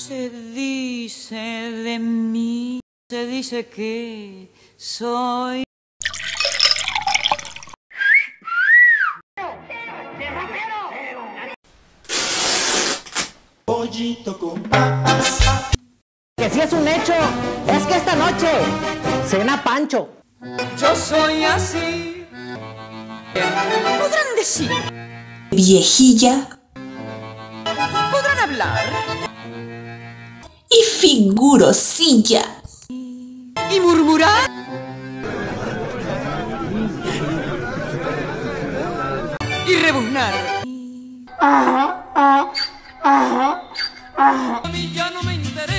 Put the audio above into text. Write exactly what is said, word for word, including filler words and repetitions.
Se dice de mí, se dice que soy... Pollito con papas. Que si es un hecho, es que esta noche cena Pancho. Yo soy así. Podrán decir, Viejilla podrán hablar y figurosilla. y murmurar y rebuznar. A mí ya no me interesa.